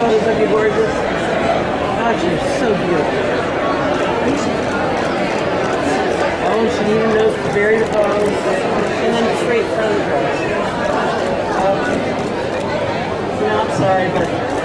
Look you gorgeous. God, you're so beautiful. Oh, she even knows to bury the bows. And then straight front of her. No, I'm sorry, but